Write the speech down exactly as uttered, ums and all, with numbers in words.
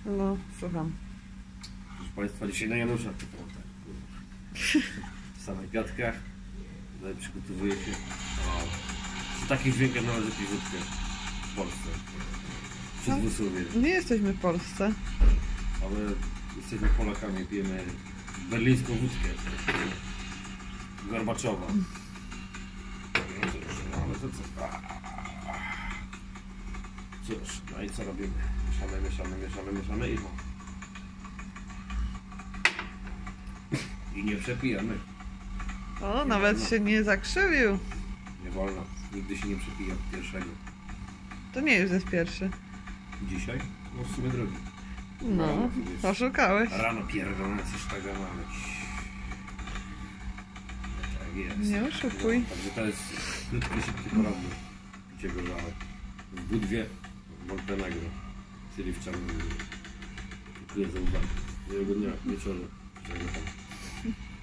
No, słucham. Proszę Państwa, dzisiaj na Janusza to w samych gadkach. Tutaj przygotowuje się. O, przy takich dźwiękach należy pić wódkę w Polsce. Przy No, dwusłowie. nie jesteśmy w Polsce. Ale jesteśmy Polakami, pijemy berlińską wódkę. Gorbaczowa. No cóż, no ale to co? Cóż, no i co robimy? Mieszamy, mieszamy, mieszamy, mieszamy i o. I nie przepijamy. O, Nie nawet wolno. się nie zakrzywił. Nie wolno. Nigdy się nie przepija pierwszego. To nie już jest pierwszy. Dzisiaj? No w sumie drugi. No, Wiesz, oszukałeś. rano pierdolone coś tak mamy. Tak jest. Nie oszukuj. No, także to jest krótki, szybki poradnik. Picie gorzałe. W Budwie Montenegro. Czyli w Czarnym. Dziękuję za uwagę. Miłego dnia, wieczoru. Czego tam.